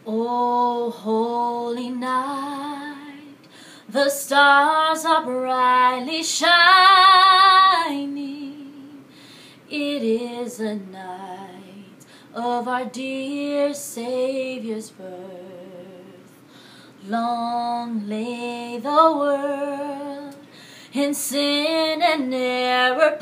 O holy night, the stars are brightly shining. It is a night of our dear Savior's birth. Long lay the world in sin and error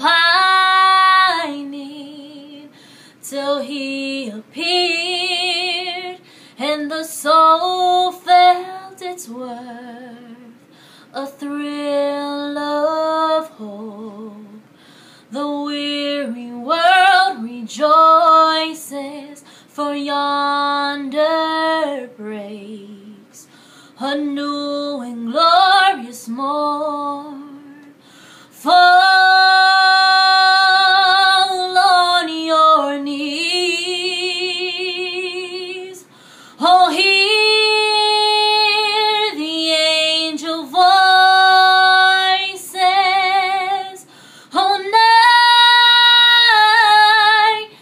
pining, till He appeared and the soul felt its worth, a thrill of hope. The weary world rejoices, for yonder breaks a new and glorious morn. Fall on your knees, oh, hear the angel voices, oh, night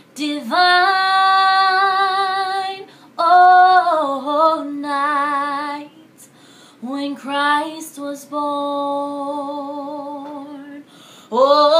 divine, oh, night when Christ was born. Oh,